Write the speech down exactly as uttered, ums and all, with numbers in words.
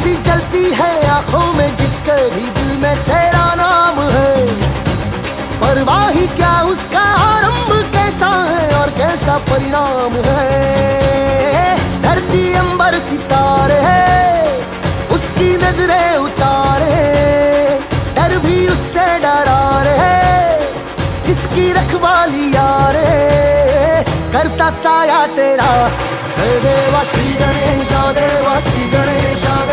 सी जलती है आंखों में जिसके भी दिल में तेरा नाम है। परवाह ही क्या उसका आरंभ कैसा है और कैसा परिणाम है। धरती अंबर सितारे है उसकी नजरें उतारे, डर भी उससे डरा रहे जिसकी रखवाली यारे। करता साया तेरा देवा श्री गणेश देवा श्री गणेश।